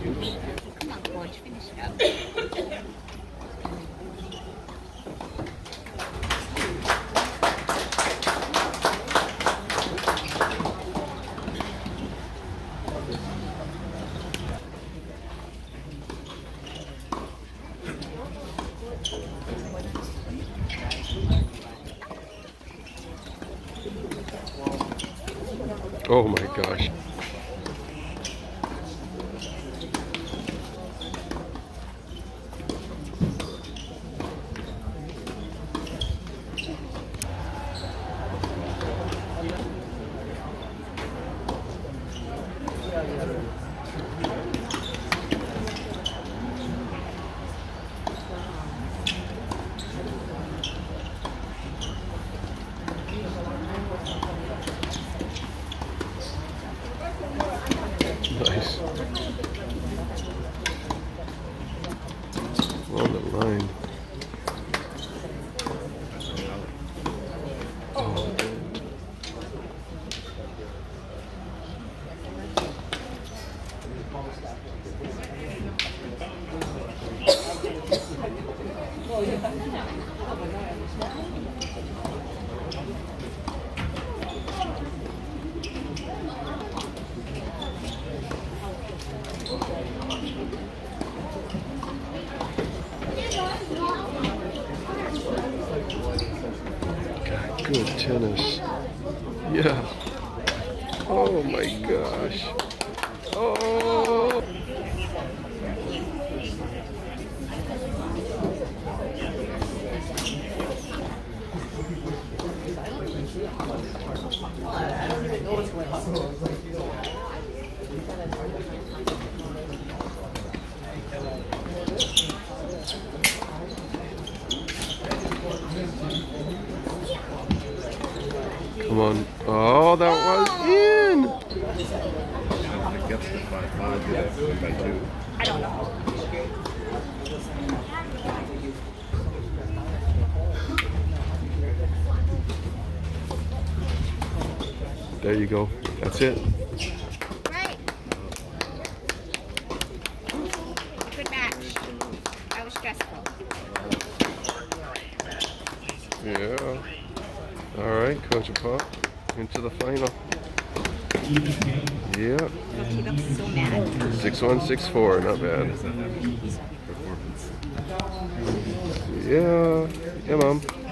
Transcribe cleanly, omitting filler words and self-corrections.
Oops. Come on, George, finish it up. Oh my gosh. Nice. On the line. Oh. God, good tennis. Yeah. Oh my gosh. Oh. Come on. Oh, that was in. I don't know. There you go. That's it. Right. Good match. That was stressful. Yeah. All right, Coach Pop, into the final. Yeah. Look, he looks so mad. 6-1, 6-4, not bad. Yeah. Yeah, Mom.